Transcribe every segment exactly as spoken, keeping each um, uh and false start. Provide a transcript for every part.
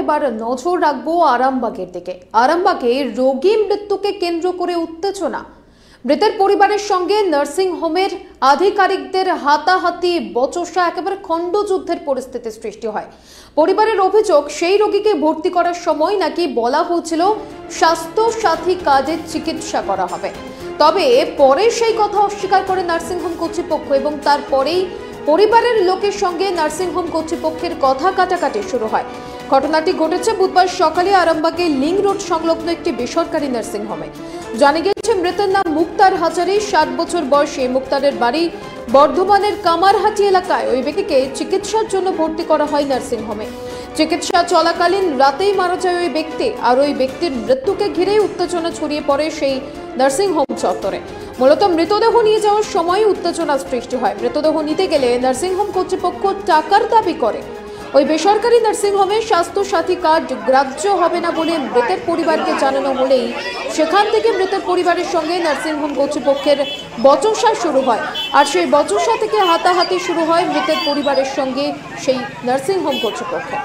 এবার নজর রাখবো আরামবাগের দিকে। আরামবাগে রোগী মৃত্যুকে কেন্দ্র করে উত্তেজনা। মৃতের পরিবারের সঙ্গে নার্সিং হোমের আধিকারিকদের হাতাহাতি বচসা, একেবারে খণ্ডযুদ্ধের পরিস্থিতি সৃষ্টি হয়। পরিবারের অভিযোগ, সেই রোগীকে ভর্তি করার সময় নাকি বলা হয়েছিল স্বাস্থ্য সাথী কার্ডের চিকিৎসা করা হবে, তবে পরে সেই কথা অস্বীকার করে নার্সিং হোম কর্তৃপক্ষ এবং তারপরেই পরিবারের লোকের সঙ্গে নার্সিং হোম কর্তৃপক্ষের কথা কাটাকাটি শুরু হয়। ঘটনাটি ঘটেছে বুধবার সকালে আরামবাগে লিং রোড সংলগ্ন একটি বেসরকারি নার্সিং হোমে। জানা গেছে মৃতের নাম মুক্তার হাজারি, ষাট বছর বয়সে। মুক্তারের বাড়ি বর্ধমানের কামারহাটি এলাকায়। ওই ব্যক্তিকে চিকিৎসার জন্য ভর্তি করা হয় নার্সিং হোমে। চিকিৎসা চলাকালীন রাতেই মারা যায় ওই ব্যক্তি, আর ওই ব্যক্তির মৃত্যুকে ঘিরেই উত্তেজনা ছড়িয়ে পড়ে সেই নার্সিং হোম চত্বরে। মূলত মৃতদেহ নিয়ে যাওয়ার সময় উত্তেজনা সৃষ্টি হয়। মৃতদেহ নিতে গেলে নার্সিং হোম কর্তৃপক্ষ টাকার দাবি করে। ওই বেসরকারি নার্সিং হোমে স্বাস্থ্য সাথী কার্ড গ্রাহ্য হবে না বলে মৃতের পরিবারকে জানানো হলেই সেখান থেকে মৃতের পরিবারের সঙ্গে নার্সিং হোম কর্তৃপক্ষের বচসা শুরু হয়। আর সেই বচসা থেকে হাতাহাতি শুরু হয় মৃতের পরিবারের সঙ্গে সেই নার্সিং হোম কর্তৃপক্ষের।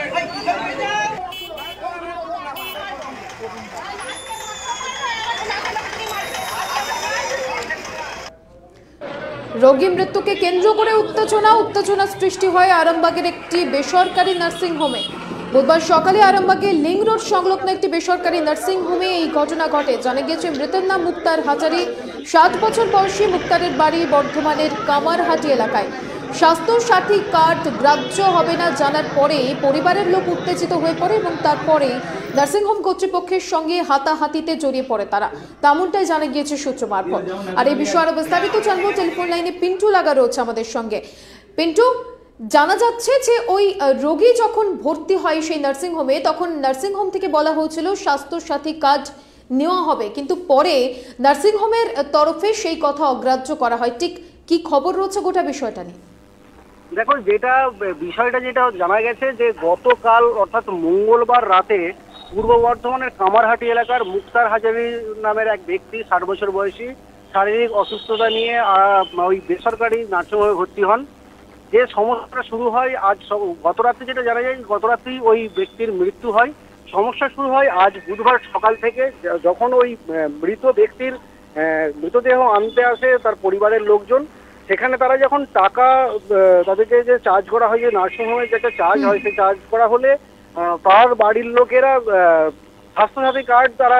রোগী মৃত্যুকে কেন্দ্র করে উত্তেজনা উত্তেজনা সৃষ্টি হয় আরামবাগের একটি বেসরকারি নার্সিং হোমে। বুধবার সকালে আরামবাগে লিং রোড সংলগ্ন একটি বেসরকারি নার্সিং হোমে এই ঘটনা ঘটে। জানা গেছে মৃতের নাম মুক্তার হাজারি, ষাট বছর বয়সী। মুক্তারের বাড়ি বর্ধমানের কামারহাটি এলাকায়। স্বাস্থ্য সাথী কার্ড গ্রাহ্য হবে না জানার পরে পরিবারের লোক উত্তেজিত হয়ে পড়ে এবং তারপরে নার্সিং হোম কর্তৃপক্ষের সঙ্গে হাতাহাতিতে জড়িয়ে পড়ে তারা, তেমনটাই জানা গিয়েছে সূত্র মারফত। আর এই বিষয়ে আরো বিস্তারিত জানবো। টেলিফোন লাইনে পিন্টু লাগা রয়েছে আমাদের সঙ্গে। পিন্টু, জানা যাচ্ছে যে ওই রোগী যখন ভর্তি হয় সেই নার্সিং হোমে, তখন নার্সিং হোম থেকে বলা হয়েছিল স্বাস্থ্য সাথী কার্ড নেওয়া হবে, কিন্তু পরে নার্সিং হোমের তরফে সেই কথা অগ্রাহ্য করা হয়। ঠিক কি খবর রয়েছে গোটা বিষয়টা নিয়ে? দেখো, যেটা বিষয়টা যেটা জানা গেছে যে গতকাল অর্থাৎ মঙ্গলবার রাতে পূর্ব বর্ধমানের কামারহাটি এলাকার মুক্তার হাজারি নামের এক ব্যক্তি, ষাট বছর বয়সী, শারীরিক অসুস্থতা নিয়ে ওই বেসরকারি নার্সিংহোমে ভর্তি হন। যে সমস্যাটা শুরু হয় আজ গত রাত্রে, যেটা জানা যায় গত রাত্রেই ওই ব্যক্তির মৃত্যু হয়। সমস্যা শুরু হয় আজ বুধবার সকাল থেকে, যখন ওই মৃত ব্যক্তির মৃতদেহ আনতে আসে তার পরিবারের লোকজন। সেখানে তারা যখন টাকা তাদেরকে যে চার্জ করা হয়, যে নার্সিংহোমের যে একটা চার্জ হয়, সেই চার্জ করা হলে তার বাড়ির লোকেরা স্বাস্থ্যসাথী কার্ড তারা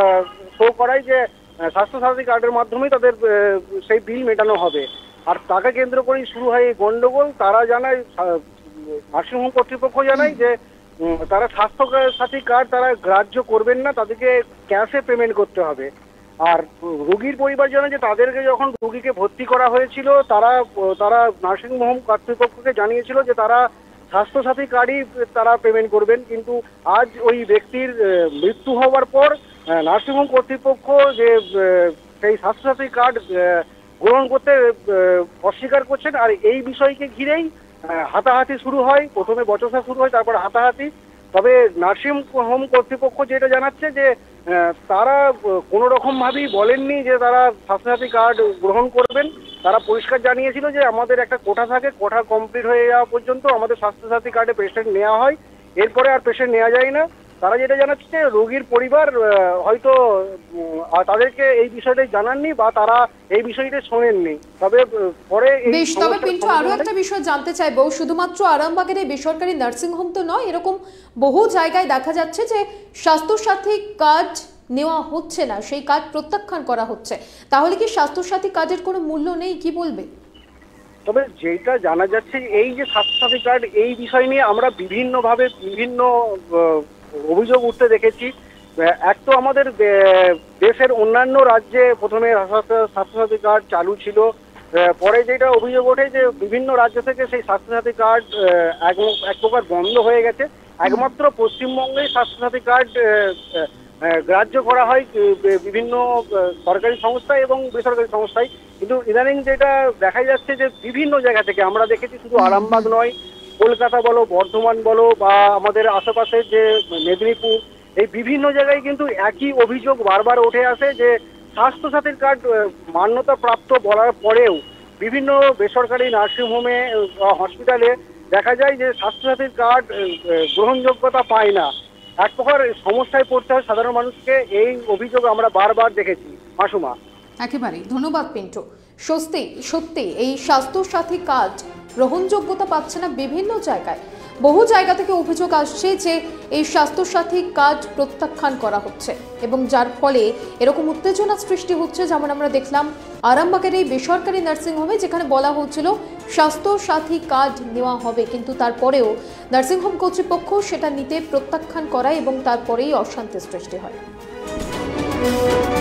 শো করায় যে স্বাস্থ্যসাথী কার্ডের মাধ্যমেই তাদের সেই বিল মেটানো হবে। আর তাকে কেন্দ্র করেই শুরু হয় এই গন্ডগোল। তারা জানায়, নার্সিংহোম কর্তৃপক্ষ জানায় যে তারা স্বাস্থ্যসাথী কার্ড তারা গ্রাহ্য করবেন না, তাদেরকে ক্যাশে পেমেন্ট করতে হবে। আর রোগীর পরিবার জানায় যে তাদেরকে যখন রোগীকে ভর্তি করা হয়েছিল, তারা তারা নার্সিং হোম কর্তৃপক্ষকে জানিয়েছিল যে তারা স্বাস্থ্যসাথী কার্ডই তারা পেমেন্ট করবেন। কিন্তু আজ ওই ব্যক্তির মৃত্যু হওয়ার পর নার্সিংহোম কর্তৃপক্ষ যে সেই স্বাস্থ্যসাথী কার্ড গ্রহণ করতে অস্বীকার করছেন। আর এই বিষয়কে ঘিরেই হাতাহাতি শুরু হয়। প্রথমে বচসা শুরু হয়, তারপর হাতাহাতি। তবে নার্সিং হোম কর্তৃপক্ষ যেটা জানাচ্ছে যে তারা কোনো রকম ভাবেই বলেননি যে তারা স্বাস্থ্যসাথী কার্ড গ্রহণ করবেন। তারা পরিষ্কার জানিয়েছিল যে আমাদের একটা কোটা থাকে, কোটা কমপ্লিট হয়ে যাওয়া পর্যন্ত আমাদের স্বাস্থ্যসাথী কার্ডে পেশেন্ট নেওয়া হয়, এরপরে আর পেশেন্ট নেওয়া যায় না। তারা যেটা জানাচ্ছে রোগীর পরিবার হয়তো তাদেরকে এই বিষয়টাই জানাননি বা তারা এই বিষয়টা শোনেননি। তবে পরে বেশ, তবে পিন্টু আরো একটা বিষয় জানতে চাইবো। শুধুমাত্র আরামবাগের এই বেসরকারি নার্সিং হোম তো নয়, এরকম বহু জায়গায় দেখা যাচ্ছে যে স্বাস্থ্যসাথী কার্ড নেওয়া হচ্ছে না, সেই কার্ড প্রত্যাখ্যান করা হচ্ছে। তাহলে কি স্বাস্থ্যসাথী কার্ডের কোনো মূল্য নেই, কি বলবে? তবে যেটা জানা যাচ্ছে এই যে স্বাস্থ্যসাথী কার্ড, এই বিষয় নিয়ে আমরা বিভিন্নভাবে বিভিন্ন অভিযোগ উঠতে দেখেছি। এক তো আমাদের দেশের অন্যান্য রাজ্যে প্রথমে স্বাস্থ্যসাথী কার্ড চালু ছিল, পরে যেটা অভিযোগ ওঠে যে বিভিন্ন রাজ্য থেকে সেই স্বাস্থ্যসাথী কার্ড এক এক প্রকার বন্ধ হয়ে গেছে। একমাত্র পশ্চিমবঙ্গে স্বাস্থ্যসাথী কার্ড গ্রাহ্য করা হয় বিভিন্ন সরকারি সংস্থায় এবং বেসরকারি সংস্থায়। কিন্তু ইদানিং যেটা দেখা যাচ্ছে যে বিভিন্ন জায়গা থেকে আমরা দেখেছি, শুধু আরামবাগ নয়, কলকাতা বলো, বর্ধমান বলো, বা আমাদের আশেপাশে যে মেদিনীপুর, এই বিভিন্ন জায়গায় কিন্তু একই অভিযোগ বারবার উঠে আসে যে স্বাস্থ্যসাথীর কার্ড মান্যতা প্রাপ্ত বলার পরেও বিভিন্ন বেসরকারি নার্সিংহোমে হসপিটালে দেখা যায় যে স্বাস্থ্যসাথীর কার্ড গ্রহণযোগ্যতা পায় না। এক প্রকার সমস্যায় পড়তে হয় সাধারণ মানুষকে, এই অভিযোগ আমরা বারবার দেখেছি। মাসুমা, একেবারেই ধন্যবাদ পিন্টু। সত্যি সত্যি এই স্বাস্থ্যসাথী কার্ড গ্রহণযোগ্যতা পাচ্ছে না বিভিন্ন জায়গায়। বহু জায়গা থেকে অভিযোগ আসছে যে এই স্বাস্থ্যসাথী কার্ড প্রত্যাখ্যান করা হচ্ছে এবং যার ফলে এরকম উত্তেজনা সৃষ্টি হচ্ছে, যেমন আমরা দেখলাম আরামবাগের এই বেসরকারি নার্সিংহোমে, যেখানে বলা হচ্ছিল স্বাস্থ্যসাথী কার্ড নেওয়া হবে, কিন্তু তারপরেও নার্সিংহোম কর্তৃপক্ষ সেটা নিতে প্রত্যাখ্যান করায় এবং তারপরেই অশান্তি সৃষ্টি হয়।